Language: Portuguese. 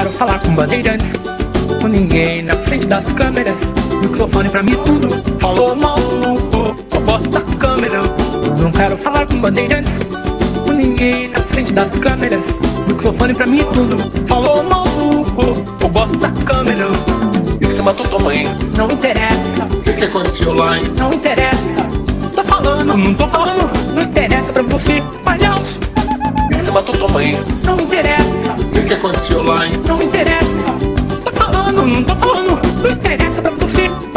quero falar com bandeirantes, com ninguém na frente das câmeras. Microfone pra mim tudo, falou maluco, eu gosto da câmera. Não quero falar com bandeirantes, com ninguém na frente das câmeras. Microfone pra mim tudo, falou maluco, eu gosto da câmera. E que você matou tua mãe? Não interessa, O que aconteceu lá, hein? não interessa. Tô falando, não tô falando, não interessa pra você, palhaço. E que você matou tua mãe? Não interessa, O que aconteceu lá, hein? não interessa. Tô falando, não tô falando, não interessa pra você,